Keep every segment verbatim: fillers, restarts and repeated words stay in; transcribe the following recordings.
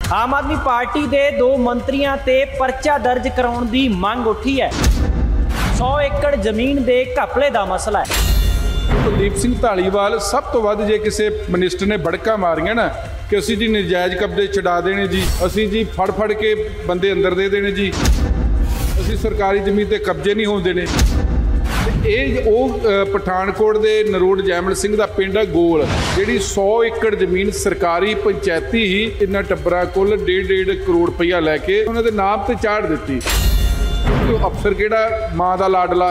आम आदमी पार्टी के दो मंत्रियों ते परचा दर्ज कराउण दी मंग उठी है। सौ एकड़ जमीन के घपले का मसला है। कुलदीप सिंह धालीवाल सब तो वध जे किसी मिनिस्टर ने बड़का मारिया ना कि असी जी नजायज़ कब्जे छुड़ा देने जी, असी जी फड़ फड़ के बंदे अंदर दे देने जी, असी सरकारी जमीन ते कब्जे नहीं होने देने। ਇਹ ਉਹ ਪਠਾਨਕੋਟ ਦੇ ਨਰੋੜ ਜੈਮਲ ਸਿੰਘ ਦਾ ਪਿੰਡ ਹੈ ਗੋਲ, ਜਿਹੜੀ सौ ਏਕੜ ਜ਼ਮੀਨ ਸਰਕਾਰੀ ਪੰਚਾਇਤੀ ਹੀ ਇਹਨਾਂ ਟੱਬਰਾਂ ਕੋਲ ਡੇਢ ਡੇਢ ਕਰੋੜ ਰੁਪਈਆ ਲੈ ਕੇ ਉਹਨਾਂ ਦੇ ਨਾਮ ਤੇ ਚਾੜ ਦਿੱਤੀ। ਉਹ ਅਫਸਰ ਕਿਹੜਾ ਮਾਂ ਦਾ ਲਾਡਲਾ,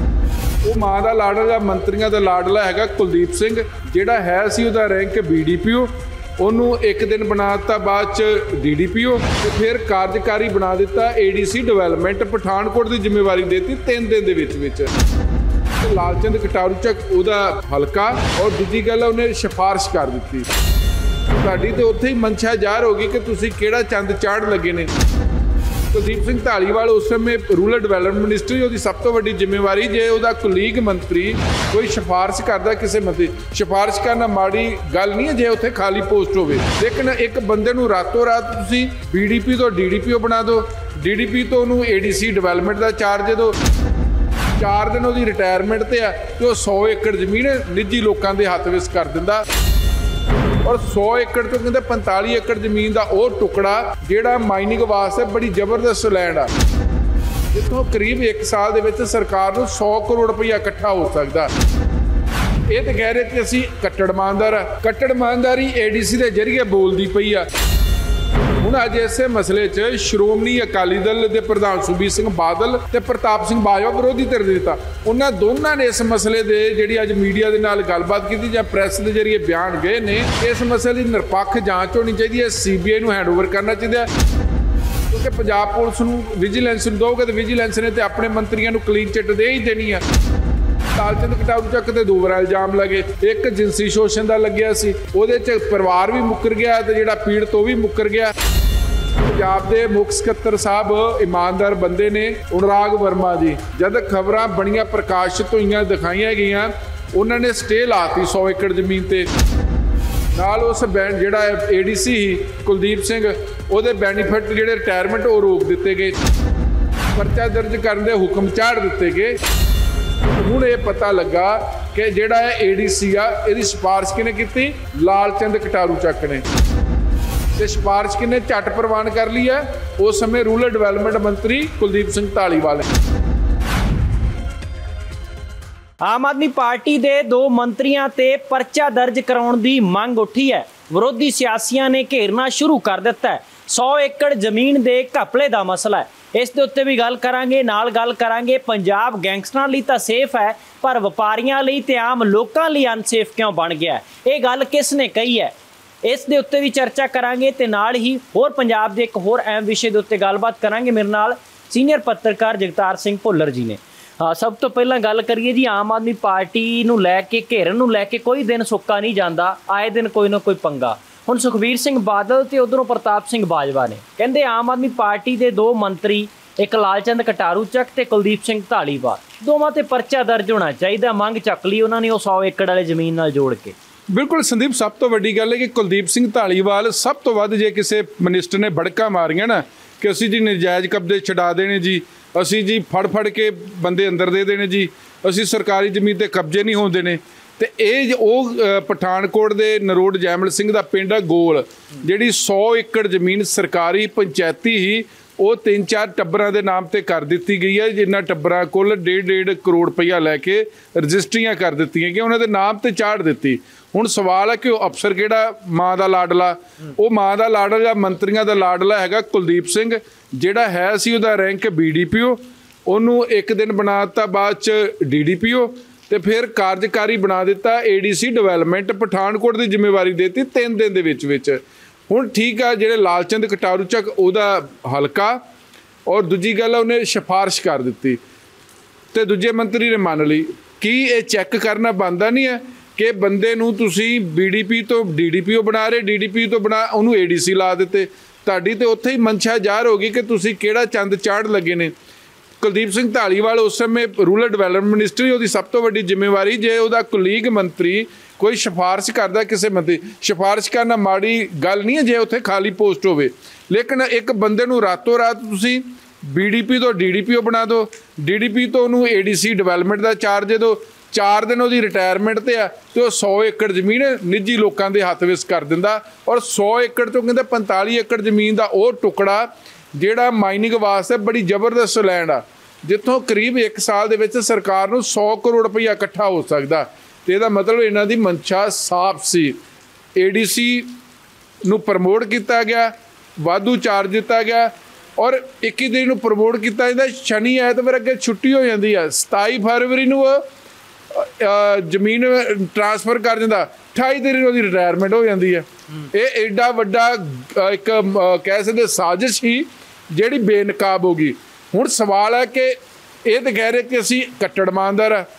ਉਹ ਮਾਂ ਦਾ ਲਾਡਲਾ ਮੰਤਰੀਆਂ ਦਾ ਲਾਡਲਾ ਹੈਗਾ ਕੁਲਦੀਪ ਸਿੰਘ, ਜਿਹੜਾ ਹੈ ਸੀ ਉਹਦਾ rank B D P O, ਉਹਨੂੰ ਇੱਕ ਦਿਨ ਬਣਾ ਦਿੱਤਾ ਬਾਅਦ ਚ ਡੀ ਡੀ ਪੀ ਓ ਤੇ ਫਿਰ ਕਾਰਜਕਾਰੀ ਬਣਾ ਦਿੱਤਾ A D C development Pathankot ਦੀ ਜ਼ਿੰਮੇਵਾਰੀ ਦੇ ਦਿੱਤੀ ਤਿੰਨ ਦਿਨ ਦੇ ਵਿੱਚ ਵਿੱਚ। ਲਾਲਚੰਦ ਕਟਾਰੂ ਚੱਕ ਉਹਦਾ ਹਲਕਾ ਔਰ ਦੂਜੀ ਗੱਲ ਉਹਨੇ ਸਿਫਾਰਿਸ਼ ਕਰ ਦਿੱਤੀ। ਸਾਡੀ ਤੇ ਉੱਥੇ ਹੀ ਮਨਸ਼ਾ ਜ਼ਾਹਰ ਹੋ ਗਈ ਕਿ ਤੁਸੀਂ ਕਿਹੜਾ ਚੰਦ ਚਾੜ ਲੱਗੇ ਨੇ। ਕੁਲਦੀਪ ਸਿੰਘ ਧਾਲੀਵਾਲ ਉਸ ਸਮੇਂ ਰੂਰਲ ਡਿਵੈਲਪਮੈਂਟ ਮਿਨਿਸਟਰੀ, ਉਹਦੀ ਸਭ ਤੋਂ ਵੱਡੀ ਜ਼ਿੰਮੇਵਾਰੀ ਜੇ ਉਹਦਾ ਕੁਲੀਗ ਮੰਤਰੀ ਕੋਈ ਸਿਫਾਰਿਸ਼ ਕਰਦਾ ਕਿਸੇ ਮੰਤਰੀ, ਸਿਫਾਰਿਸ਼ ਕਰਨਾ ਮਾੜੀ ਗੱਲ ਨਹੀਂ ਹੈ ਜੇ ਉੱਥੇ ਖਾਲੀ ਪੋਸਟ ਹੋਵੇ, ਲੇਕਿਨ ਇੱਕ ਬੰਦੇ ਨੂੰ ਰਾਤੋਂ ਰਾਤ ਤੁਸੀਂ ਬੀ ਡੀ ਪੀ ਤੋਂ ਡੀ ਡੀ ਪੀ ਓ ਬਣਾ ਦਿਓ, ਡੀ ਡੀ ਪੀ ਤੋਂ ਉਹਨੂੰ ਏ ਡੀ ਸੀ ਡਿਵੈਲਪਮੈਂਟ ਦਾ ਚਾਰਜ ਦੇ ਦਿਓ, ਚਾਰ ਦਿਨ ਉਹਦੀ ਰਿਟਾਇਰਮੈਂਟ ਤੇ ਆ ਤੇ ਉਹ सौ ਏਕੜ ਜ਼ਮੀਨ ਨਿੱਜੀ ਲੋਕਾਂ ਦੇ ਹੱਥ ਵਿੱਚ ਕਰ ਦਿੰਦਾ। ਔਰ सौ ਏਕੜ ਤੋਂ ਕਹਿੰਦੇ पैंतालीस ਏਕੜ ਜ਼ਮੀਨ ਦਾ ਉਹ ਟੁਕੜਾ ਜਿਹੜਾ ਮਾਈਨਿੰਗ ਵਾਸਤੇ ਬੜੀ ਜ਼ਬਰਦਸਤ ਲੈਂਡ ਆ, ਜਿੱਥੋਂ ਕਰੀਬ ਇੱਕ ਸਾਲ ਦੇ ਵਿੱਚ ਸਰਕਾਰ ਨੂੰ सौ ਕਰੋੜ ਰੁਪਈਆ ਇਕੱਠਾ ਹੋ ਸਕਦਾ। ਇਹ ਤੇ ਕਹਿ ਰਹੇ ਕਿ ਅਸੀਂ ਕੱਟੜ ਇਮਾਨਦਾਰ ਆ, ਕੱਟੜ ਇਮਾਨਦਾਰੀ ਏ ਡੀ ਸੀ ਦੇ ਜ਼ਰੀਏ ਬੋਲਦੀ ਪਈ ਆ। ਹੁਣ ਅੱਜ ਇਸੇ ਮਸਲੇ 'ਚ ਸ਼੍ਰੋਮਣੀ ਅਕਾਲੀ ਦਲ ਦੇ ਪ੍ਰਧਾਨ ਸੁਖਬੀਰ ਸਿੰਘ ਬਾਦਲ ਤੇ ਪ੍ਰਤਾਪ ਸਿੰਘ ਬਾਜਵਾ ਵਿਰੋਧੀ ਧਿਰ ਦੇ ਦਿੱਤਾ, ਉਹਨਾਂ ਦੋਨਾਂ ਨੇ ਇਸ ਮਸਲੇ ਦੇ ਜਿਹੜੀ ਅੱਜ ਮੀਡੀਆ ਦੇ ਨਾਲ ਗੱਲਬਾਤ ਕੀਤੀ ਜਾਂ ਪ੍ਰੈਸ ਦੇ ਜ਼ਰੀਏ ਬਿਆਨ ਗਏ ਨੇ, ਇਸ ਮਸਲੇ ਦੀ ਨਿਰਪੱਖ ਜਾਂਚ ਹੋਣੀ ਚਾਹੀਦੀ ਹੈ, ਸੀ ਬੀ ਆਈ ਨੂੰ ਹੈਂਡਓਵਰ ਕਰਨਾ ਚਾਹੀਦਾ, ਕਿਉਂਕਿ ਪੰਜਾਬ ਪੁਲਿਸ ਨੂੰ ਵਿਜੀਲੈਂਸ ਨੂੰ ਦਊਗਾ ਤੇ ਵਿਜੀਲੈਂਸ ਨੇ ਤੇ ਆਪਣੇ ਮੰਤਰੀਆਂ ਨੂੰ ਕਲੀਨ ਚਿੱਟ ਦੇ ਹੀ ਦੇਣੀ ਆ। ਲਾਲਚੰਦ ਕਟਾਰੂ ਚੱਕ ਤੇ ਦੋ ਵਾਰ ਇਲਜ਼ਾਮ ਲੱਗੇ, ਇੱਕ ਜਿਨਸੀ ਸ਼ੋਸ਼ਣ ਦਾ ਲੱਗਿਆ ਸੀ, ਉਹਦੇ 'ਚ ਪਰਿਵਾਰ ਵੀ ਮੁੱਕਰ ਗਿਆ ਤੇ ਜਿਹੜਾ ਪੀੜਤ ਉਹ ਵੀ ਮੁੱਕਰ ਗਿਆ। ਪੰਜਾਬ ਦੇ ਮੁੱਖ ਸਕੱਤਰ ਸਾਹਿਬ ਇਮਾਨਦਾਰ ਬੰਦੇ ਨੇ ਅਨੁਰਾਗ ਵਰਮਾ ਜੀ, ਜਦ ਖਬਰਾਂ ਬਣੀਆਂ ਪ੍ਰਕਾਸ਼ਿਤ ਹੋਈਆਂ ਦਿਖਾਈਆਂ ਗਈਆਂ, ਉਹਨਾਂ ਨੇ ਸਟੇ ਲਾਤੀ सौ ਏਕੜ ਜ਼ਮੀਨ ਤੇ, ਨਾਲ ਉਸ ਬੈਂਡ ਜਿਹੜਾ A D C Kuldeep Singh ਉਹਦੇ ਬੈਨੀਫਿਟ ਜਿਹੜੇ ਰਿਟਾਇਰਮੈਂਟ ਉਹ ਰੋਕ ਦਿੱਤੇ ਗਏ, ਪਰਚਾ ਦਰਜ ਕਰਨ ਦੇ ਹੁਕਮ ਚਾੜ ਦਿੱਤੇ ਗਏ। ਹੁਣ ਇਹ ਪਤਾ ਲੱਗਾ ਕਿ ਜਿਹੜਾ ਇਹ ਏ ਡੀ ਸੀ ਆ ਇਹਦੀ ਸਿਫਾਰਿਸ਼ ਕਿਹਨੇ ਕੀਤੀ? ਲਾਲਚੰਦ ਕਟਾਰੂ ਚੱਕ ਨੇ। ਤੇ ਸਿਫਾਰਿਸ਼ ਕਿਹਨੇ ਝੱਟ ਪ੍ਰਵਾਨ ਕਰ ਲਈ ਹੈ? ਉਸ ਸਮੇਂ ਰੂਰਲ ਡਿਵੈਲਪਮੈਂਟ ਮੰਤਰੀ ਕੁਲਦੀਪ ਸਿੰਘ ਧਾਲੀਵਾਲ। आम आदमी पार्टी के दो मंत्रियों ते परचा दर्ज कराउण दी मंग उठी है। विरोधी सियासियों ने घेरना शुरू कर दिता है। सौ एकड़ जमीन के घपले का मसला है, इस दे उत्ते भी गल करांगे। नाल गल करांगे पंजाब गैंगस्टरां लई तां सेफ है पर वपारियां लई ते आम लोकां लई अनसेफ क्यों बन गया है? ये गल किसने कही है? इस दे उत्ते भी चर्चा करांगे ते नाल ही होर पंजाब दे एक होर अहम विषय दे उत्ते गलबात करांगे। मेरे नाल सीनियर पत्रकार जगतार सिंह भुल्लर जी ने। हाँ, सब तो पहला गल करिए जी आम आदमी पार्टी नूं लैके घेरन नूं लैके कोई दिन सुक्का नहीं जाता, आए दिन कोई ना कोई पंगा। हुण सुखबीर सिंह बादल ते उधरों प्रताप सिंह बाजवा ने कहंदे आम आदमी पार्टी के दो मंत्री, एक लालचंद कटारू ਚੱਕ ते कुलदीप सिंह धालीवाल, दोवां ते परचा दर्ज होना चाहिए। मंग ਚੱਕ ਲਈ ਉਹਨਾਂ ਨੇ ਉਹ सौ ਏਕੜ ਵਾਲੇ ਜ਼ਮੀਨ ਨਾਲ ਜੋੜ ਕੇ। ਬਿਲਕੁਲ ਸੰਦੀਪ, ਸਭ ਤੋਂ ਵੱਡੀ ਗੱਲ ਹੈ ਕਿ ਕੁਲਦੀਪ ਸਿੰਘ ਧਾਲੀਵਾਲ ਸਭ ਤੋਂ ਵੱਧ ਜੇ ਕਿਸੇ ਮਿਨਿਸਟਰ ਨੇ ਬੜਕਾ ਮਾਰੀਆਂ ਨਾ ਕਿ ਅਸੀਂ ਜੀ ਨਜਾਇਜ਼ ਕਬਜ਼ੇ ਛੁਡਾ ਦੇਣੇ ਜੀ, ਅਸੀਂ ਜੀ ਫੜ ਫੜ ਕੇ ਬੰਦੇ ਅੰਦਰ ਦੇ ਦੇਣੇ ਜੀ, ਅਸੀਂ ਸਰਕਾਰੀ ਜ਼ਮੀਨ ਤੇ ਕਬਜ਼ੇ ਨਹੀਂ ਹੋਣ ਦੇਣੇ। ਤੇ ਇਹ ਉਹ ਪਠਾਨਕੋਟ ਦੇ ਨਰੋੜ ਜੈਮਲ ਸਿੰਘ ਦਾ ਪਿੰਡ ਹੈ ਗੋਲ, ਜਿਹੜੀ सौ ਏਕੜ ਜ਼ਮੀਨ ਸਰਕਾਰੀ ਪੰਚਾਇਤੀ ਹੀ ਉਹ ਤਿੰਨ ਚਾਰ ਟੱਬਰਾਂ ਦੇ ਨਾਮ ਤੇ ਕਰ ਦਿੱਤੀ ਗਈ ਹੈ, ਜਿਨ੍ਹਾਂ ਟੱਬਰਾਂ ਕੋਲ ਡੇਢ ਡੇਢ ਕਰੋੜ ਰੁਪਈਆ ਲੈ ਕੇ ਰਜਿਸਟਰੀਆਂ ਕਰ ਦਿੱਤੀਆਂ ਕਿ ਉਹਨਾਂ ਦੇ ਨਾਮ ਤੇ ਚਾੜ ਦਿੱਤੀ। ਹੁਣ ਸਵਾਲ ਹੈ ਕਿ ਉਹ ਅਫਸਰ ਕਿਹੜਾ ਮਾਂ ਦਾ ਲਾਡਲਾ, ਉਹ ਮਾਂ ਦਾ ਲਾਡਲਾ ਮੰਤਰੀਆਂ ਦਾ ਲਾਡਲਾ ਹੈਗਾ ਕੁਲਦੀਪ ਸਿੰਘ, ਜਿਹੜਾ ਹੈ ਸੀ ਉਹਦਾ rank B D P O, ਉਹਨੂੰ ਇੱਕ ਦਿਨ ਬਣਾ ਦਿੱਤਾ ਬਾਅਦ ਚ ਡੀ ਡੀ ਪੀ ਓ ਤੇ ਫਿਰ ਕਾਰਜਕਾਰੀ ਬਣਾ ਦਿੱਤਾ A D C development Pathankot ਦੀ ਜ਼ਿੰਮੇਵਾਰੀ ਦੇ ਦਿੱਤੀ ਤਿੰਨ ਦਿਨ ਦੇ ਵਿੱਚ ਵਿੱਚ। ਹੁਣ ਠੀਕ ਆ, ਜਿਹੜੇ ਲਾਲਚੰਦ ਕਟਾਰੂ ਚੱਕ ਉਹਦਾ ਹਲਕਾ ਔਰ ਦੂਜੀ ਗੱਲ ਉਹਨੇ ਸਿਫਾਰਿਸ਼ ਕਰ ਦਿੱਤੀ ਤੇ ਦੂਜੇ ਮੰਤਰੀ ਨੇ ਮੰਨ ਲਈ। ਕੀ ਇਹ ਚੈੱਕ ਕਰਨਾ ਬਣਦਾ ਨਹੀਂ ਹੈ ਕਿ ਬੰਦੇ ਨੂੰ ਤੁਸੀਂ ਬੀ ਡੀ ਪੀ ਤੋਂ ਡੀ ਡੀ ਪੀ ਓ ਬਣਾ ਰਹੇ, ਡੀ ਡੀ ਪੀ ਤੋਂ ਬਣਾ ਉਹਨੂੰ ਏ ਡੀ ਸੀ ਲਾ ਦਿੱਤੇ? ਤੁਹਾਡੀ ਤੇ ਉੱਥੇ ਹੀ ਮਨਸ਼ਾ ਜ਼ਾਹਰ ਹੋ ਗਈ ਕਿ ਤੁਸੀਂ ਕਿਹੜਾ ਚੰਦ ਚਾੜ ਲੱਗੇ ਨੇ। ਕੁਲਦੀਪ ਸਿੰਘ ਧਾਲੀਵਾਲ ਉਸ ਸਮੇਂ ਰੂਰਲ ਡਿਵੈਲਪਮੈਂਟ ਮਿਨਿਸਟਰੀ, ਉਹਦੀ ਸਭ ਤੋਂ ਵੱਡੀ ਜ਼ਿੰਮੇਵਾਰੀ ਜੇ ਉਹਦਾ ਕੁਲੀਗ ਮੰਤਰੀ कोई सिफारिश करता किसी मंत्री, सिफारिश करना माड़ी गल नहीं है जे उत्थे खाली पोस्ट होवे, लेकिन एक बंदे नूं रातों रात तुसीं बी डी पी तो डी डी पी ओ बना दो, डी डी पी तो उन्होंने ए डी सी डिवेलपमेंट का चार्ज दे दो, चार दिन वो रिटायरमेंट ते आ तो वो सौ एकड़ जमीन निजी लोगों के हत्थ विच कर दिंदा। और सौ एकड़ तो कहते पैंताली एकड़ जमीन का वो टुकड़ा जिहड़ा माइनिंग वास्ते बड़ी जबरदस्त लैंड आ, जिथों करीब एक साल दे विच सरकार नूं सौ करोड़ रुपया इकट्ठा हो सकदा। तो यदा मतलब इन्हां दी मंशा साफ सी। ए डी सी नूं प्रमोट किया गया, वाधू चार्ज दिता गया और इक्की दिन नूं प्रमोट किया जाता, शनि ऐतवार अगे छुट्टी हो जाती है, सताई फरवरी नूं जमीन ट्रांसफर कर दिंदा, अठाई तरीक नूं रिटायरमेंट हो जाती है। ये एडा वड्डा एक कह सकते साजिश ही जिहड़ी बेनकाब हो गई। हुण सवाल है कि ये तो कह रहे कि असीं कट्टड़ ईमानदार आ,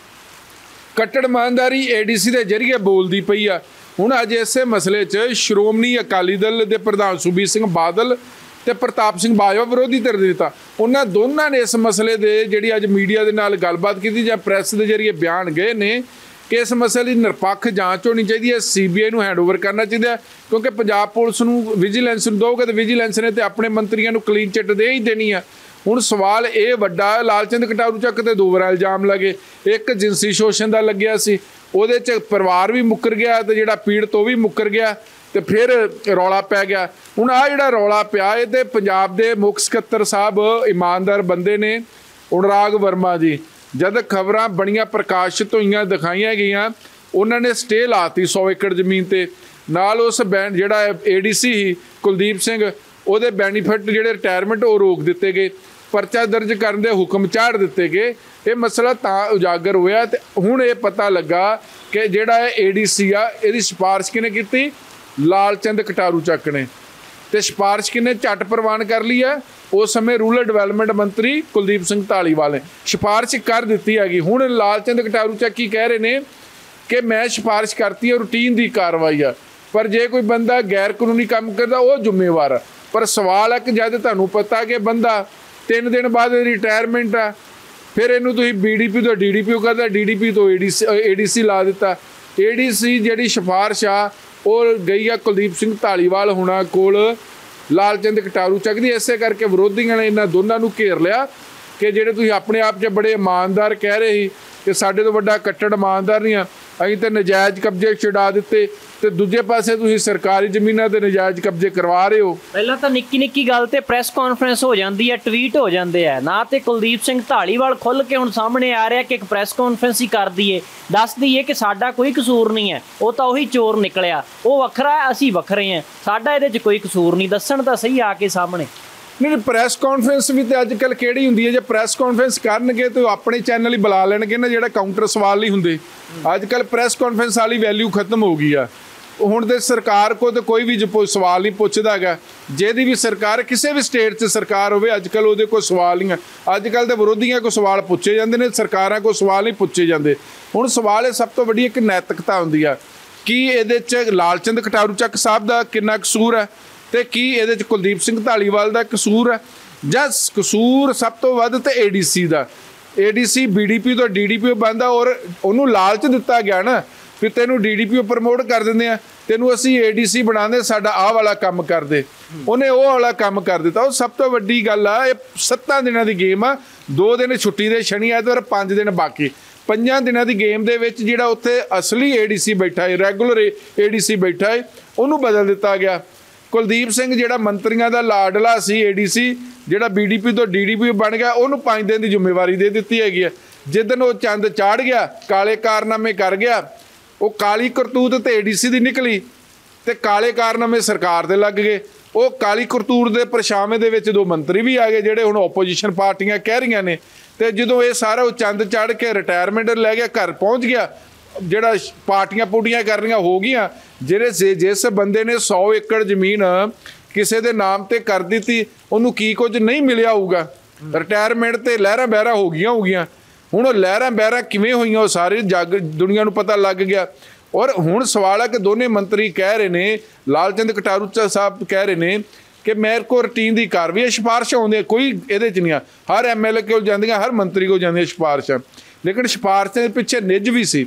कट्टड़ ईमानदारी ए डी सी के जरिए बोलती पई आ। हुण अज इसे मसले च श्रोमणी अकाली दल के प्रधान सुखबीर सिंह बादल ते प्रताप सिंह बाजवा विरोधी धिर दे नेता, उन्होंने दोनों ने इस मसले दे जिहड़ी अज मीडिया के नाल गलबात की जां प्रैस के जरिए बयान गए ने कि इस मसले की निरपक्ष जांच होनी चाहिए है, सी बी आई नूं हैंड ओवर करना चाहिए, क्योंकि पंजाब पुलिस नूं विजिलेंस नूं दोगे तो विजिलेंस ने तो अपने मंत्रियों नूं क्लीन चिट दे ही देनी है। हुण सवाल ये वड्डा, लालचंद कटारू चक ते दो बार इल्जाम लगे, एक जिनसी शोषण का लग्या सी, उहदे च परिवार भी मुकर गया तो जिहड़ा पीड़त वो भी मुकर गया, तो फिर रौला पै गया। हुण आ जिहड़ा रौला पिया ये तो पंजाब के मुख सकत्तर साहब ईमानदार बंदे ने अनुराग वर्मा जी, जद खबरां बड़ियां प्रकाशित होईयां दिखाईयां गईयां, उन्होंने स्टे लाती सौ एकड़ जमीन ते, नाल उस बैन जिहड़ा ए डी सी ही कुलदीप सिंह ਉਹਦੇ ਬੈਨੀਫਿਟ ਜਿਹੜੇ ਰਿਟਾਇਰਮੈਂਟ ਉਹ ਰੋਕ ਦਿੱਤੇ ਗਏ, ਪਰਚਾ ਦਰਜ ਕਰਨ ਦੇ ਹੁਕਮ ਚਾੜ ਦਿੱਤੇ ਗਏ। ਇਹ ਮਸਲਾ ਤਾਂ ਉਜਾਗਰ ਹੋਇਆ ਤੇ ਹੁਣ ਇਹ ਪਤਾ ਲੱਗਾ ਕਿ ਜਿਹੜਾ ਇਹ ਏ ਡੀ ਸੀ ਆ ਇਹਦੀ ਸਿਫਾਰਿਸ਼ ਕਿਹਨੇ ਕੀਤੀ, ਲਾਲਚੰਦ ਕਟਾਰੂ ਚੱਕ ਨੇ, ਤੇ ਸਿਫਾਰਿਸ਼ ਕਿਹਨੇ ਝੱਟ ਪ੍ਰਵਾਨ ਕਰ ਲਈ ਹੈ, ਉਸ ਸਮੇਂ ਰੂਰਲ ਡਿਵੈਲਪਮੈਂਟ ਮੰਤਰੀ ਕੁਲਦੀਪ ਸਿੰਘ ਧਾਲੀਵਾਲ ਨੇ ਸਿਫਾਰਿਸ਼ ਕਰ ਦਿੱਤੀ ਹੈਗੀ। ਹੁਣ ਲਾਲਚੰਦ ਕਟਾਰੂ ਚੱਕ ਕੀ ਕਹਿ ਰਹੇ ਨੇ ਕਿ ਮੈਂ ਸਿਫਾਰਿਸ਼ ਕਰਤੀ ਹੈ, ਰੂਟੀਨ ਦੀ ਕਾਰਵਾਈ ਆ, ਪਰ ਜੇ ਕੋਈ ਬੰਦਾ ਗੈਰ ਕਾਨੂੰਨੀ ਕੰਮ ਕਰਦਾ ਉਹ ਜ਼ਿੰਮੇਵਾਰ ਆ। पर सवाल है कि जब तुहानूं पता कि बंदा तीन दिन बाद रिटायरमेंट आ, फिर इनू तुसीं बी डी पी तो डी डी पी ओ करदा, डी डी पी तो ए डी सी ए डी सी ला दिता। ए डी सी जिहड़ी सिफारिश आ वो गई आ कुलदीप सिंह धालीवाल हुणां कोल, लालचंद कटारू चक दी। इसे करके विरोधियों ने इन्हां दोनों नूं घेर लिया कि जिहड़े तुसीं अपने आप च बड़े ईमानदार कह रहे ही कि साडे तो वड्डा कट्टड़ ईमानदार नहीं आ, असीं तो नजायज़ कब्जे छुड़ा दिते, ਤੇ ਦੂਜੇ ਪਾਸੇ ਤੁਸੀਂ ਸਰਕਾਰੀ ਜ਼ਮੀਨਾਂ ਤੇ ਨਜਾਇਜ਼ ਕਬਜ਼ੇ ਕਰਵਾ ਰਹੇ ਹੋ। ਪਹਿਲਾਂ ਤਾਂ ਨਿੱਕੀ ਨਿੱਕੀ ਗੱਲ ਤੇ ਪ੍ਰੈਸ ਕਾਨਫਰੰਸ ਹੋ ਜਾਂਦੀ ਹੈ, ਟਵੀਟ ਹੋ ਜਾਂਦੇ ਆ ਨਾ, ਤੇ ਕੁਲਦੀਪ ਸਿੰਘ ਢਾਲੀਵਾਲ ਖੁੱਲ ਕੇ ਹੁਣ ਸਾਹਮਣੇ ਆ ਰਿਹਾ ਕਿ ਇੱਕ ਪ੍ਰੈਸ ਕਾਨਫਰੰਸ ਹੀ ਕਰ ਦਈਏ, ਦੱਸ ਦਈਏ ਕਿ ਸਾਡਾ ਕੋਈ ਕਸੂਰ ਨਹੀਂ ਹੈ, ਉਹ ਤਾਂ ਉਹੀ ਚੋਰ ਨਿਕਲਿਆ, ਉਹ ਵੱਖਰਾ ਹੈ, ਅਸੀਂ ਵੱਖਰੇ ਹਾਂ, ਸਾਡਾ ਇਹਦੇ 'ਚ ਕੋਈ ਕਸੂਰ ਨਹੀਂ, ਦੱਸਣ ਤਾਂ ਸਹੀ ਆ ਕੇ ਸਾਹਮਣੇ। नहीं प्रैस कॉन्फ्रेंस भी तो अजकल किहड़ी हुंदी है, जो प्रैस कॉन्फ्रेंस करनगे तो अपने चैनल ही बुला लैणगे ना, जिहड़ा काउंटर सवाल नहीं हुंदे। अजकल प्रैस कॉन्फ्रेंस वाली वैल्यू खत्म हो गई आ। हुण ते सरकार को तो कोई भी जो सवाल नहीं पुछदा हैगा, जिहदी भी सरकार किसी भी स्टेट च सरकार होवे अजकल उहदे कोई सवाल नहीं है। अजकल तो विरोधियों को सवाल पुछे जाते हैं, सरकारां को सवाल नहीं पुछे जाते। हुण सवाल सब तो वड्डी एक नैतिकता हुंदी आ कि इहदे च लालचंद कटारू चक साहब दा किन्ना कसूर है ते की इहदे च कुलदीप सिंह धालीवाल दा कसूर है, जां कसूर सब तो वध ते ए डी सी दा। A D C B D P तो डी डी पी बनदा और उहनूं लालच दिता गया ना फिर तेनू D D P O promote कर देंगे, तेनू असी ए डी सी बना दे, साडा आह वाला काम कर दे, उन्हें वो वाला काम कर दिता। वो सब तो वड्डी गल आ, ये सत्तां दिनां दी गेम आ, दो दिन छुट्टी दे शनि ऐतवार पांच दिन बाकी, पंजां दिनां दी गेम दे विच जिहड़ा उत्थे असली ए डी सी बैठा है, रैगूलर ए डी सी बैठा है, उन्होंने बदल दिता गया। कुलदीप सिंह जिहड़ा मंत्रियों का लाडला सी ए डी सी, जिहड़ा बी डी पी तो डी डी पी बन गया, उन्होंने पाँच दिन की जिम्मेवारी दे दी हैगी है। जिदन वो चंद चाड़ गया, काले कारनामे कर गया, वो काली करतूत तो ए डी सी की निकली तो काले कारनामे सरकार दे लग गए। वो काली करतूत के परछावे दे विच दो मंत्री भी आ गए जिहड़े हुण ओपोजिशन पार्टियां कह रही ने, तो जो ये सारा वो चंद चढ़ के रिटायरमेंट लै गया, घर पहुँच गया, जिहड़ा पार्टियां पुटियां कर रही हो गई, जिहड़े जिस बंदे ने सौ एकड़ जमीन किसी के नाम पर कर दी, उन्होंने की कुछ नहीं मिलिया होगा, रिटायरमेंट तो लहरां बहरां हो गई होगियां। हुण लहरां बहरां किवें होईयां सारी जग दुनिया नूं पता लग गया। और हुण सवाल है कि दोने मंत्री कह रहे ने, लालचंद कटारू साहब कह रहे ने कि मेरे को रूटीन की कार्रवाई सिफारिश आउंदी, कोई इहदे च नहीं आ, हर एम एल ए कोल जांदियां, हर मंत्री को जांदियां सिफारिशां, लेकिन सिफारिशां दे पिछे निज भी सी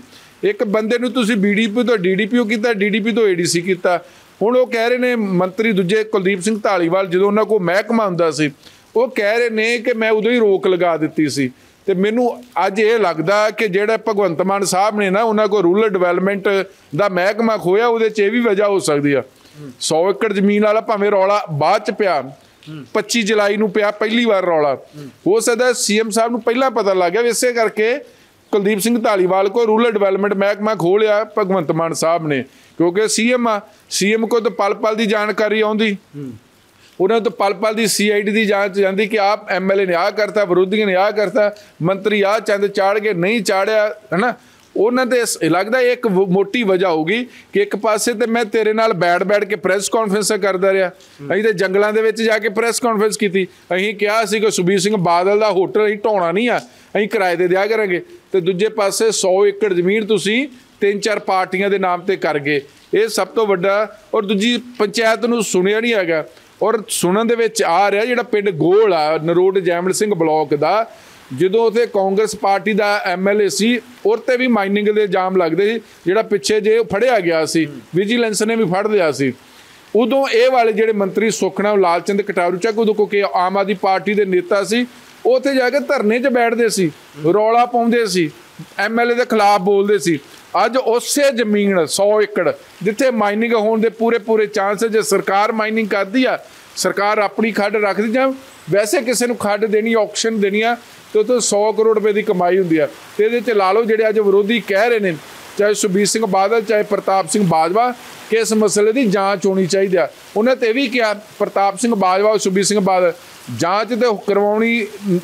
एक बंदे नूं तुसीं बी डी पी तो डी डी पी ओ कीता, डी डी पी तो ए डी सी कीता। हुण वो कह रहे ने मंत्री दूजे कुलदीप सिंह धालीवाल जो उन्होंने को महकमा हुंदा सी वो कह रहे ने कि मैं उदों ही रोक लगा दी सी। तो मैनू अज ये लगता कि जिहड़ा भगवंत मान साहब ने ना उन्होंने को रूरल डिवेलपमेंट का महकमा खोया वो भी वजह हो सकती है। सौ एकड़ जमीन वाला भावें रौला बाद च पिया पच्ची जुलाई नूं पिया पहली बार रौला, हो सकता है सी एम साहब नूं पहला पता लग गया। इसे करके कुलदीप सिंह धालीवाल को रूरल डिवेलपमेंट महकमा खो लिया भगवंत मान साहब ने, क्योंकि सी एम आ सी एम को तो पल पल की जानकारी आउंदी, उन्होंने तो पल पल की सी आई डी की जांच जाती कि आप एम एल ए ने आ करता, विरोधियों ने आ करता, मंत्री आ चंद चाड़ के नहीं चाड़िया है ना। उन्होंने लगता एक मोटी वजह होगी कि एक पासे तो मैं तेरे नाल बैठ बैठ के प्रेस कॉन्फ्रेंस करता रहा, अं तो जंगलों के जाके प्रेस कॉन्फ्रेंस की, अं कहा कि सुखबीर सिंह बादल का होटल अं ढाउणा नहीं आ, अं किराए ते दिया करांगे। तो दूजे पासे सौ एकड़ जमीन तुसीं तीन चार पार्टियां के नाम पर कर गए, ये सब तो वड्डा। और दूजी पंचायत नूं सुनिया नहीं हैगा और सुनन दे विच आ रहा जिहड़ा पिंड गोल आ नरोट जैमल सिंह ब्लॉक का, जो उत्थे कांग्रेस पार्टी का एम एल ए सी उस ते भी माइनिंग के इल्जाम लगते सी, जिहड़ा पिछे जे फड़िया गया सी, विजिलेंस ने भी फड़ लिया सी। उदों ये वाले जिहड़े मंत्री सुखना लालचंद कटारू चक उदों क्योंकि आम आदमी पार्टी के नेता सी, उत्थे जाके धरने च बैठते सी, रौला पाउंदे सी, एम एल ए के खिलाफ बोलते सी। अज उस जमीन सौ एकड़ जिथे माइनिंग होने के पूरे पूरे चांस है, जो सरकार माइनिंग करती है, सरकार अपनी खड्ड रखती जां वैसे किसी को खड्ड देनी ऑप्शन देनी आ तो तो सौ करोड़ रुपए की कमाई होंगी है। तो ये ला लो जो अज विरोधी कह रहे हैं, चाहे सुखबीर सिंह बादल चाहे प्रताप सिंह बाजवा, कि इस मसले की जांच होनी चाहिए। उन्हें तो यह भी कहा प्रताप सिंह बाजवा और सुखबीर सिंह बादल जांच तो करवानी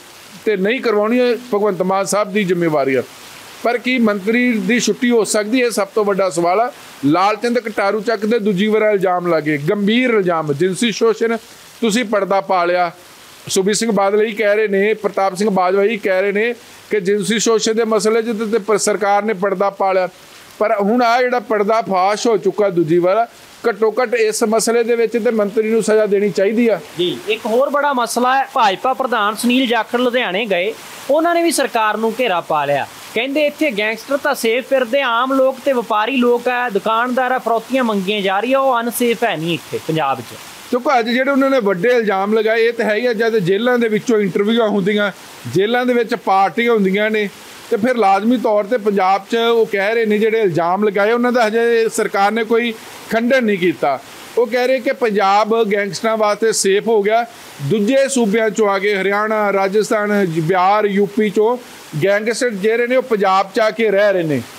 तो नहीं करवानी भगवंत मान साहब की जिम्मेवारी है, पर की मंत्री की छुट्टी हो सकती है, सब तो बड़ा सवाल है। लालचंद कटारू चक के दूजी बार इल्जाम लगे, गंभीर इल्जाम जिनसी शोषण, तुसीं पर्दा पा लिया। सुखबीर सिंह बादल ही कह रहे हैं, प्रताप सिंह बाजवा ही कह रहे हैं कि जिनसी शोषण के मसले च सरकार ने पर्दा पा लिया, पर हुण आ जिहड़ा पर्दा फाश हो चुका दूजी बार, घट्टो घट्ट इस मसले दे विच ते मंत्री नूं सज़ा देनी चाहिए जी। एक होर बड़ा मसला है, भाजपा प्रधान सुनील जाखड़ लुधियाने गए, उन्होंने भी सरकार नूं घेरा पा लिया, कहते इत्थे गैंगस्टर तो सेफ फिरदे, आम लोग ते व्यापारी लोग है, दुकानदार फरौतियां मंगियां जा रही, वो अनसेफ है नहीं इत्थे पंजाब च। क्योंकि अज जो उन्होंने वड्डे इल्जाम लगाए ये तो है ही, जब जेलों के विचों इंटरव्यूआं होंदियां, जेलों के विच पार्टियां होंदियां ने, तो फिर लाजमी तौर पर पंजाब च वो कह रहे हैं जिहड़े इल्जाम लगाए उन्होंने हजे सरकार ने कोई खंडन नहीं किया। वो कह रहे कि पंजाब गैंगस्टरां वास्ते सेफ हो गया, दूजे सूबे चों आके हरियाणा राजस्थान बिहार यूपी चों गैंगस्टर जिहड़े ने पंजाब च आके रह रहे हैं,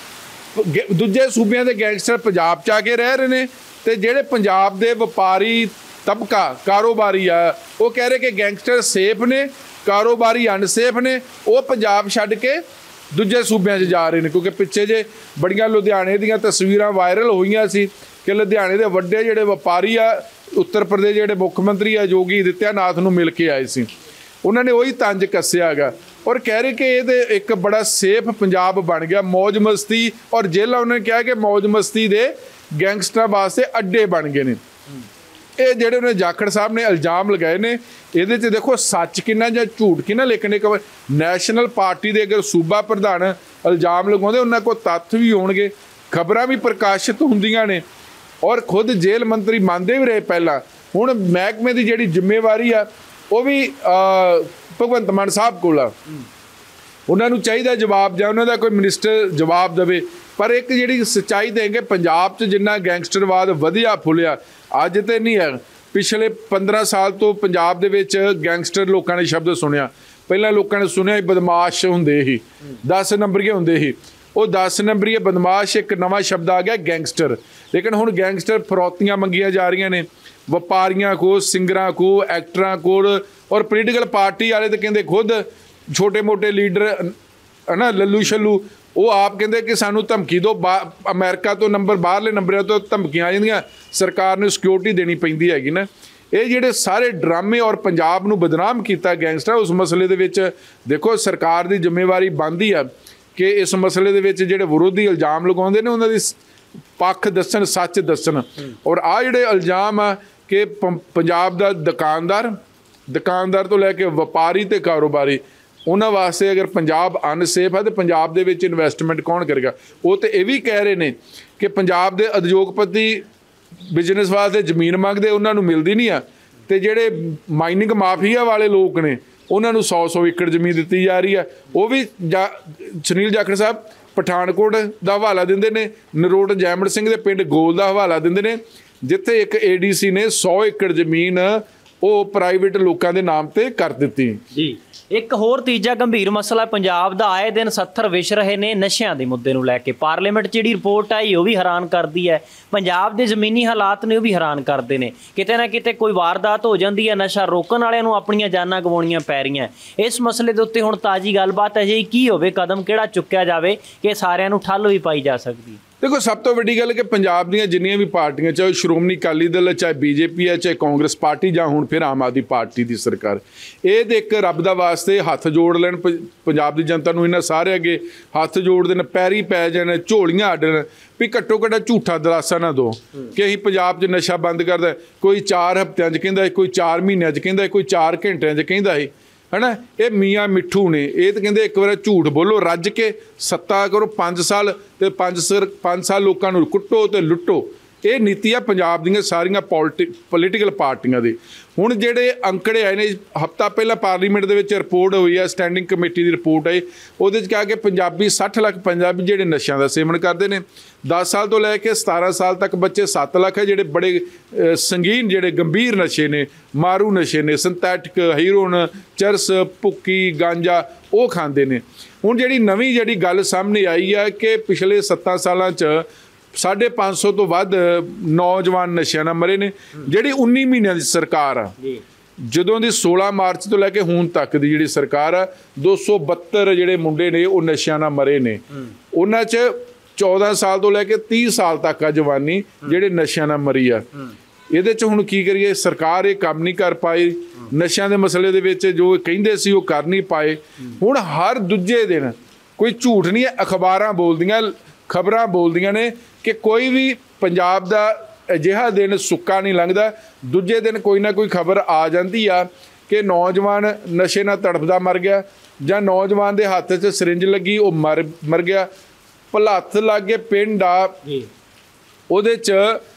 दूजे सूबे के गैंगस्टर पंजाब च आके रह रहे हैं, तो जिहड़े पंजाब के व्यापारी तबका कारोबारी आ वो कह रहे कि गैंगस्टर सेफ ने, कारोबारी अनसेफ ने, वो पंजाब छड्ड के दूजे सूबे जा रहे हैं। क्योंकि पिछे जे बड़ियां लुधियाने दीयां तस्वीरां वायरल होईयां सी कि लुधियाने के वड्डे जिहड़े व्यापारी आ उत्तर प्रदेश जिहड़े मुख मंत्री आ योगी आदित्यनाथ नूं मिल के आए सी, उन्होंने वही तंज कस्सिया हैगा और कह रहे कि ये एक बड़ा सेफ पंजाब बन गया, मौज मस्ती और जेलां उन्होंने कहा कि मौज मस्ती दे गैंगस्टर वास्ते अड्डे बन गए हैं। ये जिहड़े उन्हें जाखड़ साहब ने इल्जाम लगाए ने, ये देखो सच कितना या झूठ कितना, लेकिन एक नैशनल पार्टी के अगर सूबा प्रधान इल्जाम लगाते उन्होंने को तत्थ भी होणगे, खबरां भी प्रकाशित होंदियां ने और खुद जेल मंत्री मानते भी रहे पहला। हुण महकमे की जिहड़ी जिम्मेवारी आ वो भी भगवंत मान साहब कोल आ, उन्होंने चाहिए जवाब जां उन्होंने कोई मिनिस्टर जवाब देवे। पर एक जिहड़ी सच्चाई देंगे पंजाब च जिन्ना गैंगस्टरवाद वधिया फुलिया अज तो नहीं है, पिछले पंद्रह साल तो पंजाब दे विच गैंगस्टर लोगों ने शब्द सुनिया, पहला लोगों ने सुनिया बदमाश होंदे ही, दस नंबरीए होंदे ही, वो दस नंबरीए बदमाश एक नवा शब्द आ गया गैंगस्टर। लेकिन हुण गैंगस्टर फरौतियां मंगियां जा रही ने व्यापारियों को, सिंगरां को, एक्टरां को और पोलीटिकल पार्टी वाले तो कहते खुद छोटे मोटे लीडर है ना लल्लू शल्लू, वो आप कहते कि सानू धमकी दो, अमेरिका तो नंबर बाहरले नंबरों तो धमकियां आ जांदियां, सरकार ने सिक्योरिटी देनी पैंदी हैगी ना। ये जिहड़े सारे ड्रामे और पंजाब नूं बदनाम किया गैंगस्टर, उस मसले दे विच देखो सरकार की जिम्मेवारी बनती है कि इस मसले दे विच जिहड़े विरोधी इल्जाम लगाउंदे ने उन्हां दी पक्ष दस्सण, सच दस्सण। और आ जिहड़े इल्जाम आ कि पंजाब दा दुकानदार दुकानदार तो लैके व्यापारी ते कारोबारी ਉਹਨਾਂ ਵਾਸਤੇ ਅਗਰ ਪੰਜਾਬ ਅਨਸੇਫ ਹੈ ਤਾਂ ਪੰਜਾਬ ਦੇ ਵਿੱਚ ਇਨਵੈਸਟਮੈਂਟ ਕੌਣ ਕਰੇਗਾ? ਉਹ ਤਾਂ ਇਹ ਵੀ ਕਹਿ ਰਹੇ ਨੇ ਕਿ ਪੰਜਾਬ ਦੇ ਉਦਯੋਗਪਤੀ ਬਿਜ਼ਨਸ ਵਾਸਤੇ ਜ਼ਮੀਨ ਮੰਗਦੇ, ਉਹਨਾਂ ਨੂੰ ਮਿਲਦੀ ਨਹੀਂ ਆ, ਅਤੇ ਜਿਹੜੇ ਮਾਈਨਿੰਗ ਮਾਫੀਆ ਵਾਲੇ ਲੋਕ ਨੇ ਉਹਨਾਂ ਨੂੰ ਸੌ ਸੌ ਏਕੜ ਜ਼ਮੀਨ ਦਿੱਤੀ ਜਾ ਰਹੀ ਹੈ। ਉਹ ਵੀ ਜਾ ਸੁਨੀਲ ਜਾਖੜ ਸਾਹਿਬ ਪਠਾਨਕੋਟ ਦਾ ਹਵਾਲਾ ਦਿੰਦੇ ਨੇ, ਨਰੋਟ ਜੈਮਲ ਸਿੰਘ ਦੇ ਪਿੰਡ ਗੋਲ ਦਾ ਹਵਾਲਾ ਦਿੰਦੇ ਨੇ, ਜਿੱਥੇ ਇੱਕ ਏ ਡੀ ਸੀ ਨੇ ਸੌ ਏਕੜ ਜ਼ਮੀਨ ਉਹ ਪ੍ਰਾਈਵੇਟ ਲੋਕਾਂ ਦੇ ਨਾਮ ਤੇ ਕਰ ਦਿੱਤੀ ਜੀ। ਇੱਕ ਹੋਰ ਤੀਜਾ ਗੰਭੀਰ ਮਸਲਾ ਪੰਜਾਬ ਦਾ ਆਏ ਦਿਨ ਸੱਥਰ ਵਿਛ ਰਹੇ ਨੇ ਨਸ਼ਿਆਂ ਦੇ ਮੁੱਦੇ ਨੂੰ ਲੈ ਕੇ। ਪਾਰਲੀਮੈਂਟ 'ਚ ਜਿਹੜੀ ਰਿਪੋਰਟ ਆਈ ਉਹ ਵੀ ਹੈਰਾਨ ਕਰਦੀ ਹੈ, ਪੰਜਾਬ ਦੇ ਜ਼ਮੀਨੀ ਹਾਲਾਤ ਨੇ ਉਹ ਵੀ ਹੈਰਾਨ ਕਰਦੇ ਨੇ। ਕਿਤੇ ਨਾ ਕਿਤੇ ਕੋਈ ਵਾਰਦਾਤ ਹੋ ਜਾਂਦੀ ਹੈ, ਨਸ਼ਾ ਰੋਕਣ ਵਾਲਿਆਂ ਨੂੰ ਆਪਣੀਆਂ ਜਾਨਾਂ ਗਵਾਉਣੀਆਂ ਪੈ ਰਹੀਆਂ। ਇਸ ਮਸਲੇ ਦੇ ਉੱਤੇ ਹੁਣ ਤਾਜ਼ੀ ਗੱਲਬਾਤ ਹੈ ਜੀ, ਕੀ ਹੋਵੇ, ਕਦਮ ਕਿਹੜਾ ਚੁੱਕਿਆ ਜਾਵੇ ਕਿ ਸਾਰਿਆਂ ਨੂੰ ਠੱਲ ਵੀ ਪਾਈ ਜਾ ਸਕਦੀ? ਦੇਖੋ, ਸਭ ਤੋਂ ਵੱਡੀ ਗੱਲ ਕਿ ਪੰਜਾਬ ਦੀਆਂ ਜਿੰਨੀਆਂ ਵੀ ਪਾਰਟੀਆਂ, ਚਾਹੇ ਸ਼੍ਰੋਮਣੀ ਅਕਾਲੀ ਦਲ, ਚਾਹੇ ਬੀ ਜੇ ਪੀ ਹੈ, ਚਾਹੇ ਕਾਂਗਰਸ ਪਾਰਟੀ, ਜਾਂ ਹੁਣ ਫਿਰ ਆਮ ਆਦਮੀ ਪਾਰਟੀ ਦੀ ਸਰਕਾਰ, ਇਹ ਦੇ ਇੱਕ ਰੱਬ ਦਾ ਵਾਸਤੇ ਹੱਥ ਜੋੜ ਲੈਣ, ਪੰਜਾਬ ਦੀ ਜਨਤਾ ਨੂੰ ਇਹਨਾਂ ਸਾਰੇ ਅੱਗੇ ਹੱਥ ਜੋੜ ਦੇਣ, ਪੈਰੀ ਪੈ ਜਾਣ, ਝੋਲੀਆਂ ਅੱਡਣ ਵੀ ਘੱਟੋ ਘੱਟ ਝੂਠਾ ਦਲਾਸਾ ਨਾ ਦਿਓ ਕਿ ਅਸੀਂ ਪੰਜਾਬ 'ਚ ਨਸ਼ਾ ਬੰਦ ਕਰਦਾ। ਕੋਈ ਚਾਰ ਹਫ਼ਤਿਆਂ 'ਚ ਕਹਿੰਦਾ, ਕੋਈ ਚਾਰ ਮਹੀਨਿਆਂ 'ਚ ਕਹਿੰਦਾ, ਕੋਈ ਚਾਰ ਘੰਟਿਆਂ 'ਚ ਕਹਿੰਦਾ ਹੈ ਹੈ ਨਾ। ਇਹ ਮੀਆਂ ਮਿੱਠੂ ਨੇ, ਇਹ ਤਾਂ ਕਹਿੰਦੇ ਇੱਕ ਵਾਰ ਝੂਠ ਬੋਲੋ, ਰੱਜ ਕੇ ਸੱਤਾ ਕਰੋ ਪੰਜ ਸਾਲ, ਅਤੇ ਪੰਜ ਸਰ ਪੰਜ ਸਾਲ ਲੋਕਾਂ ਨੂੰ ਕੁੱਟੋ ਅਤੇ ਲੁੱਟੋ। ਇਹ ਨੀਤੀ ਆ ਪੰਜਾਬ ਦੀਆਂ ਸਾਰੀਆਂ ਪੋਲੀਟਿ ਪੋਲੀਟੀਕਲ ਪਾਰਟੀਆਂ ਦੀ। ਹੁਣ ਜਿਹੜੇ ਅੰਕੜੇ ਆਏ ਨੇ, ਹਫ਼ਤਾ ਪਹਿਲਾਂ ਪਾਰਲੀਮੈਂਟ ਦੇ ਵਿੱਚ ਰਿਪੋਰਟ ਹੋਈ ਆ, ਸਟੈਂਡਿੰਗ ਕਮੇਟੀ ਦੀ ਰਿਪੋਰਟ ਆਈ, ਉਹਦੇ 'ਚ ਕਿਹਾ ਕਿ ਪੰਜਾਬੀ ਸੱਠ ਲੱਖ ਪੰਜਾਬੀ ਜਿਹੜੇ ਨਸ਼ਿਆਂ ਦਾ ਸੇਵਨ ਕਰਦੇ ਨੇ। ਦਸ ਸਾਲ ਤੋਂ ਲੈ ਕੇ ਸਤਾਰਾਂ ਸਾਲ ਤੱਕ ਬੱਚੇ ਸੱਤ ਲੱਖ ਹੈ ਜਿਹੜੇ ਬੜੇ ਸੰਗੀਨ, ਜਿਹੜੇ ਗੰਭੀਰ ਨਸ਼ੇ ਨੇ, ਮਾਰੂ ਨਸ਼ੇ ਨੇ, ਸਿੰਥੈਟਿਕ, ਹੀਰੋਇਨ, ਚਰਸ, ਭੁੱਕੀ, ਗਾਂਜਾ, ਉਹ ਖਾਂਦੇ ਨੇ। ਹੁਣ ਜਿਹੜੀ ਨਵੀਂ ਜਿਹੜੀ ਗੱਲ ਸਾਹਮਣੇ ਆਈ ਆ ਕਿ ਪਿਛਲੇ ਸੱਤਾਂ ਸਾਲਾਂ 'ਚ ਸਾਢੇ ਪੰਜ ਸੌ ਤੋਂ ਵੱਧ ਨੌਜਵਾਨ ਨਸ਼ਿਆਂ ਨਾਲ ਮਰੇ ਨੇ। ਜਿਹੜੀ ਉੱਨੀ ਮਹੀਨਿਆਂ ਦੀ ਸਰਕਾਰ ਆ, ਜਦੋਂ ਦੀ ਸੋਲਾਂ ਮਾਰਚ ਤੋਂ ਲੈ ਕੇ ਹੁਣ ਤੱਕ ਦੀ ਜਿਹੜੀ ਸਰਕਾਰ ਆ, ਦੋ ਸੌ ਬੱਤਰ ਜਿਹੜੇ ਮੁੰਡੇ ਨੇ ਉਹ ਨਸ਼ਿਆਂ ਨਾਲ ਮਰੇ ਨੇ। ਉਹਨਾਂ 'ਚ ਚੌਦਾਂ ਸਾਲ ਤੋਂ ਲੈ ਕੇ ਤੀਹ ਸਾਲ ਤੱਕ ਆ ਜਵਾਨੀ ਜਿਹੜੇ ਨਸ਼ਿਆਂ ਨਾਲ ਮਰੀ ਆ। ਇਹਦੇ 'ਚ ਹੁਣ ਕੀ ਕਰੀਏ? ਸਰਕਾਰ ਇਹ ਕੰਮ ਨਹੀਂ ਕਰ ਪਾਈ। ਨਸ਼ਿਆਂ ਦੇ ਮਸਲੇ ਦੇ ਵਿੱਚ ਜੋ ਕਹਿੰਦੇ ਸੀ ਉਹ ਕਰ ਨਹੀਂ ਪਾਏ। ਹੁਣ ਹਰ ਦੂਜੇ ਦਿਨ ਕੋਈ ਝੂਠ ਨਹੀਂ ਹੈ, ਅਖਬਾਰਾਂ ਬੋਲਦੀਆਂ, ਖਬਰਾਂ ਬੋਲਦੀਆਂ ਨੇ ਕਿ ਕੋਈ ਵੀ ਪੰਜਾਬ ਦਾ ਅਜਿਹਾ ਦਿਨ ਸੁੱਕਾ ਨਹੀਂ ਲੰਘਦਾ, ਦੂਜੇ ਦਿਨ ਕੋਈ ਨਾ ਕੋਈ ਖਬਰ ਆ ਜਾਂਦੀ ਆ ਕਿ ਨੌਜਵਾਨ ਨਸ਼ੇ ਨਾਲ ਤੜਫਦਾ ਮਰ ਗਿਆ, ਜਾਂ ਨੌਜਵਾਨ ਦੇ ਹੱਥ 'ਚ ਸਰਿੰਜ ਲੱਗੀ ਉਹ ਮਰ ਮਰ ਗਿਆ। ਭਲੱਥ ਲਾਗੇ ਪਿੰਡ ਆ, ਉਹਦੇ 'ਚ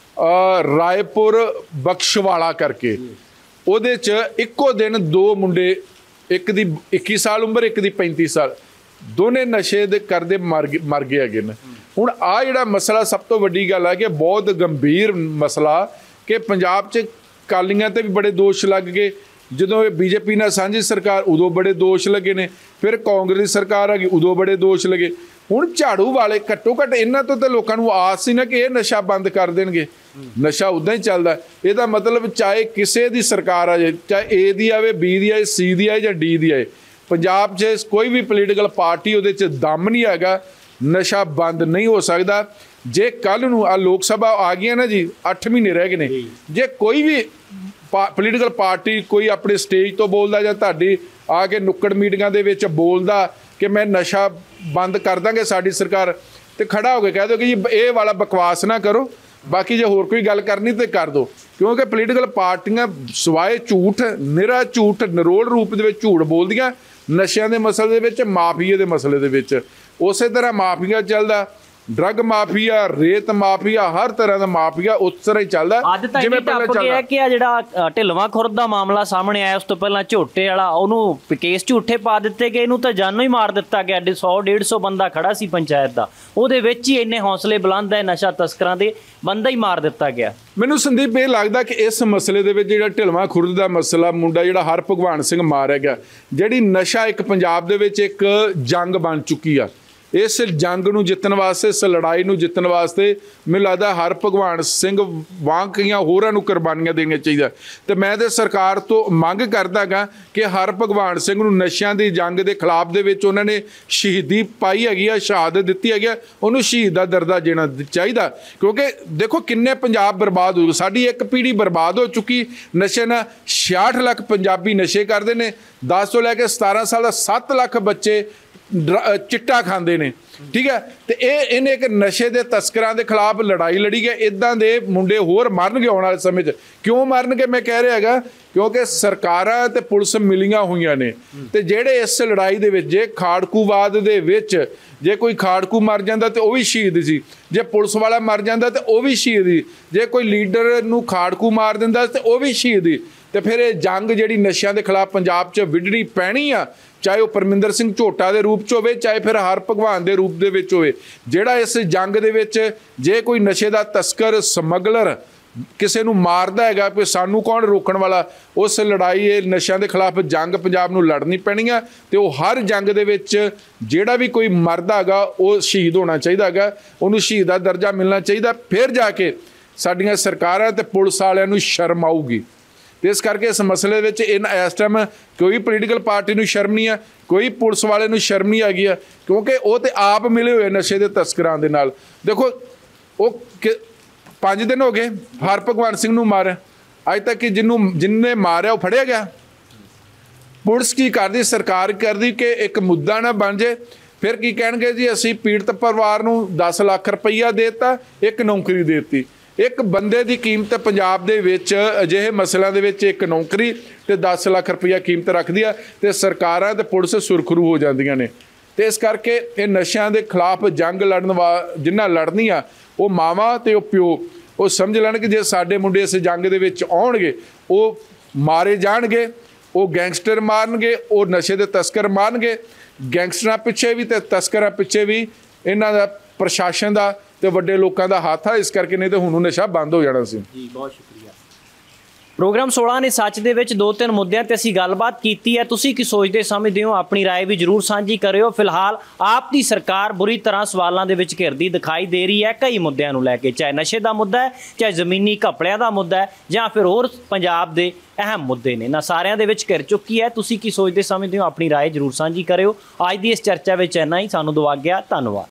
ਰਾਏਪੁਰ ਬਖਸ਼ਵਾਲਾ ਕਰਕੇ, ਉਹਦੇ 'ਚ ਇੱਕੋ ਦਿਨ ਦੋ ਮੁੰਡੇ, ਇੱਕ ਦੀ ਇੱਕੀ ਸਾਲ ਉਮਰ, ਇੱਕ ਦੀ ਪੈਂਤੀ ਸਾਲ, ਦੋਨੇ ਨਸ਼ੇ ਦੇ ਕਰਦੇ ਮਰ ਮਰ ਗਏ ਹੈਗੇ ਨੇ। ਹੁਣ ਆਹ ਜਿਹੜਾ ਮਸਲਾ ਸਭ ਤੋਂ ਵੱਡੀ ਗੱਲ ਹੈ ਕਿ ਬਹੁਤ ਗੰਭੀਰ ਮਸਲਾ ਕਿ ਪੰਜਾਬ 'ਚ ਅਕਾਲੀਆਂ 'ਤੇ ਵੀ ਬੜੇ ਦੋਸ਼ ਲੱਗ ਗਏ। ਜਦੋਂ ਇਹ ਬੀ ਜੇ ਪੀ ਨਾਲ ਸਾਂਝੀ ਸਰਕਾਰ, ਉਦੋਂ ਬੜੇ ਦੋਸ਼ ਲੱਗੇ ਨੇ। ਫਿਰ ਕਾਂਗਰਸ ਦੀ ਸਰਕਾਰ ਆ ਗਈ, ਉਦੋਂ ਬੜੇ ਦੋਸ਼ ਲੱਗੇ। ਹੁਣ ਝਾੜੂ ਵਾਲੇ ਘੱਟੋ ਘੱਟ ਇਹਨਾਂ ਤੋਂ ਤਾਂ ਲੋਕਾਂ ਨੂੰ ਆਸ ਸੀ ਨਾ ਕਿ ਇਹ ਨਸ਼ਾ ਬੰਦ ਕਰ ਦੇਣਗੇ। ਨਸ਼ਾ ਉੱਦਾਂ ਹੀ ਚੱਲਦਾ। ਇਹਦਾ ਮਤਲਬ ਚਾਹੇ ਕਿਸੇ ਦੀ ਸਰਕਾਰ ਆ ਜਾਏ, ਚਾਹੇ ਏ ਦੀ ਆਵੇ, ਬੀ ਦੀ ਆਏ, ਸੀ ਦੀ ਆਏ ਜਾਂ ਡੀ ਦੀ ਆਏ, ਪੰਜਾਬ 'ਚ ਕੋਈ ਵੀ ਪੋਲੀਟੀਕਲ ਪਾਰਟੀ ਉਹਦੇ 'ਚ ਦਮ ਨਹੀਂ ਹੈਗਾ। ਨਸ਼ਾ ਬੰਦ ਨਹੀਂ ਹੋ ਸਕਦਾ। ਜੇ ਕੱਲ੍ਹ ਨੂੰ ਆ ਲੋਕ ਸਭਾ ਆ ਗਈਆਂ ਨਾ ਜੀ, ਅੱਠ ਮਹੀਨੇ ਰਹਿ ਗਏ ਨੇ, ਜੇ ਕੋਈ ਵੀ ਪਾ ਪੋਲੀਟੀਕਲ ਪਾਰਟੀ ਕੋਈ ਆਪਣੇ ਸਟੇਜ ਤੋਂ ਬੋਲਦਾ ਜਾਂ ਤੁਹਾਡੀ ਆ ਕੇ ਨੁੱਕੜ ਮੀਟਿੰਗਾਂ ਦੇ ਵਿੱਚ ਬੋਲਦਾ ਕਿ ਮੈਂ ਨਸ਼ਾ ਬੰਦ ਕਰ ਦਾਂਗੇ ਸਾਡੀ ਸਰਕਾਰ, ਤੇ ਖੜਾ ਹੋ ਕੇ ਕਹਿ ਦਿਓ ਕਿ ਜੀ ਇਹ ਵਾਲਾ ਬਕਵਾਸ ਨਾ ਕਰੋ, ਬਾਕੀ ਜੇ ਹੋਰ ਕੋਈ ਗੱਲ ਕਰਨੀ ਤੇ ਕਰ ਦਿਓ। ਕਿਉਂਕਿ ਪੋਲੀਟੀਕਲ ਪਾਰਟੀਆਂ ਸਿਵਾਏ ਝੂਠ, ਨਿਰਾ ਝੂਠ, ਨਿਰੋਲ ਰੂਪ ਦੇ ਵਿੱਚ ਝੂਠ ਬੋਲਦੀਆਂ ਨਸ਼ਿਆਂ ਦੇ ਮਸਲੇ ਦੇ ਵਿੱਚ, ਮਾਫੀਏ ਦੇ ਮਸਲੇ ਦੇ ਵਿੱਚ। ਉਸੇ ਤਰ੍ਹਾਂ ਮਾਫੀਆ ਚੱਲਦਾ, ਡਰੱਗ ਮਾਫੀਆ, ਰੇਤ ਮਾਫੀਆ, ਹਰ ਤਰ੍ਹਾਂ ਦਾ ਮਾਫੀਆ ਉਸ ਤਰ੍ਹਾਂ ਹੀ ਚੱਲਦਾ ਜਿਵੇਂ ਪਹਿਲਾਂ ਚੱਲਦਾ। ਕਿ ਆ ਜਿਹੜਾ ਢਿਲਵਾਂ ਖੁਰਦ ਦਾ ਮਾਮਲਾ ਸਾਹਮਣੇ ਆਇਆ, ਉਸ ਤੋਂ ਪਹਿਲਾਂ ਝੋਟੇ ਵਾਲਾ, ਉਹਨੂੰ ਕੇਸ ਝੂਠੇ ਪਾ ਦਿੱਤੇ ਗਏ, ਇਹਨੂੰ ਤਾਂ ਜਾਨੋਂ ਹੀ ਮਾਰ ਦਿੱਤਾ ਗਿਆ। ਸੌ ਡੇਢ ਸੌ ਬੰਦਾ ਖੜਾ ਸੀ ਪੰਚਾਇਤ ਦਾ, ਉਹਦੇ ਵਿੱਚ ਹੀ ਇੰਨੇ ਹੌਸਲੇ ਬੁਲੰਦ ਹੈ ਨਸ਼ਾ ਤਸਕਰਾਂ ਦੇ, ਬੰਦਾ ਹੀ ਮਾਰ ਦਿੱਤਾ ਗਿਆ। ਮੈਨੂੰ ਸੰਦੀਪ ਇਹ ਲੱਗਦਾ ਕਿ ਇਸ ਮਸਲੇ ਦੇ ਵਿੱਚ ਜਿਹੜਾ ਢਿਲਵਾਂ ਖੁਰਦ ਦਾ ਮਸਲਾ, ਮੁੰਡਾ ਜਿਹੜਾ ਹਰਭਗਵਾਨ ਸਿੰਘ ਮਾਰਿਆ ਗਿਆ, ਜਿਹੜੀ ਨਸ਼ਾ ਇੱਕ ਪੰਜਾਬ ਦੇ ਵਿੱਚ ਇੱਕ ਜੰਗ ਬਣ ਚੁੱਕੀ ਆ। ਇਸ ਜੰਗ ਨੂੰ ਜਿੱਤਣ ਵਾਸਤੇ, ਇਸ ਲੜਾਈ ਨੂੰ ਜਿੱਤਣ ਵਾਸਤੇ ਮੈਨੂੰ ਲੱਗਦਾ ਹਰਭਗਵਾਨ ਸਿੰਘ ਵਾਂਗ ਕਈਆਂ ਹੋਰਾਂ ਨੂੰ ਕੁਰਬਾਨੀਆਂ ਦੇਣੀਆਂ ਚਾਹੀਦਾ। ਤੇ ਮੈਂ ਤੇ ਸਰਕਾਰ ਤੋਂ ਮੰਗ ਕਰਦਾ ਗਾ ਕਿ ਹਰਭਗਵਾਨ ਸਿੰਘ ਨੂੰ ਨਸ਼ਿਆਂ ਦੀ ਜੰਗ ਦੇ ਖਿਲਾਫ ਦੇ ਵਿੱਚ ਉਹਨਾਂ ਨੇ ਸ਼ਹੀਦੀ ਪਾਈ ਹੈਗੀ ਆ, ਸ਼ਹਾਦਤ ਦਿੱਤੀ ਹੈਗੀ ਆ, ਉਹਨੂੰ ਸ਼ਹੀਦ ਦਾ ਦਰਜਾ ਦੇਣਾ ਚਾਹੀਦਾ। ਕਿਉਂਕਿ ਦੇਖੋ ਕਿੰਨੇ ਪੰਜਾਬ ਬਰਬਾਦ ਹੋ ਗਏ, ਸਾਡੀ ਇੱਕ ਪੀੜ੍ਹੀ ਬਰਬਾਦ ਹੋ ਚੁੱਕੀ ਨਸ਼ੇ ਨਾਲ। ਛਿਆਹਠ ਲੱਖ ਪੰਜਾਬੀ ਨਸ਼ੇ ਕਰਦੇ ਨੇ, ਦਸ ਤੋਂ ਲੈ ਕੇ ਸਤਾਰਾਂ ਸਾਲ ਦਾ ਸੱਤ ਲੱਖ ਬੱਚੇ चिट्टा खांदे ने, ठीक है। तो ये इन्हें एक नशे के तस्करां के खिलाफ लड़ाई लड़ी है। इदां दे मुंडे होर मरनगे आने वाले समय च। क्यों मरनगे मैं कह रहा है, क्योंकि सरकारां ते पुलिस मिलियां हुईयां ने, ते जेड़े इस लड़ाई दे विच जे खाड़कूवाद दे विच जे कोई खाड़कू मर जाता तो वह भी शहीद सी, जे पुलिस वाला मर जाता तो वह भी शहीद ही, जे कोई लीडर नूं खाड़कू मार दिंदा तो वह भी शहीद ही। तो फिर ये जंग जिहड़ी नशिਆਂ के खिलाफ पंजाब च विढ़नी पैनी आ, चाहे वह परमिंदर सिंह झोटा के रूप च होवे, चाहे फिर हर भगवान के रूप दे विच होवे। जिहड़ा इस जंग दे विच जे कोई नशे का तस्कर समगलर किसी नूं मारदा हैगा, कोई सानू कौन रोकण वाला, उस लड़ाई ये नशिਆਂ के खिलाफ जंग पंजाब नूं लड़नी पैनी आ। ते वो हर जंग दे विच जिहड़ा भी कोई मरदा हैगा वो शहीद होना चाहिए हैगा, उहनूं शहीद दा दर्जा मिलना चाहिए, फिर जाके साडीआं सरकारां ते पुलिस वालिआं नूं शर्म आऊगी। तो इस करके इस मसले विच इन इस टाइम कोई पोलीटिकल पार्टी नूं शर्म नहीं है, कोई पुलिस वाले नूं शर्म नहीं हैगी है, क्योंकि वो तो आप मिले हुए नशे के तस्करां दे नाल। देखो वो पाँच दिन हो गए हर भगवान सिंह नूं मारे, अज तक कि जिन्हों जिन्हें मारिया वो फड़िया गया। पुलिस की करती, सरकार करती कि एक मुद्दा ना बन जाए, फिर की कहणगे जी असीं पीड़ित परिवार नूं दस लाख रुपया देता, एक नौकरी देती। एक बंदे की कीमत पंजाब दे विच अजिहे मसलों के विच एक नौकरी ते दस लाख रुपया कीमत रखदी आ, ते सरकारां ते पुलिस सुरखरू हो जांदियां ने। तो इस करके ये नशिਆਂ के खिलाफ जंग लड़न वा जिन्हां लड़नी आ वो मावां ते वो प्यो वो समझ लैण कि जे साडे मुंडे इस जंग दे विच आउणगे वो मारे जाणगे, वो गैंगस्टर मारनगे, वो नशे के तस्कर मारनगे। गैंगस्टरां पिछे भी ते तस्करां पिछे भी इन्हां दा प्रशासन का ते वड्डे लोकां दा हत्थ आ, इस करके नहीं तो हुण नशा बंद हो जाना सी। जी बहुत शुक्रिया। प्रोग्राम सोलह ने सच दे विच दो तीन मुद्दों ते असीं गलबात कीती है। तुसीं की सोचते समझते हो, अपनी राय भी जरूर साझी करियो। फिलहाल आप दी सरकार बुरी तरह सवालों के विच घिरदी दिखाई दे रही है कई मुद्दों नूं लैके, चाहे नशे का मुद्दा है, चाहे जमीनी घपलिਆਂ का मुद्दा है, ਜਾਂ फिर होर पंजाब के अहम मुद्दे ने, इन्हां सारिਆਂ ਦੇ ਵਿੱਚ घिर चुकी है। तुसीं की सोचते समझते हो, अपनी राय जरूर साझी करियो। अज दी इस चर्चा विच इन्ना ही, सानूं दुआ आग्या, धन्नवाद।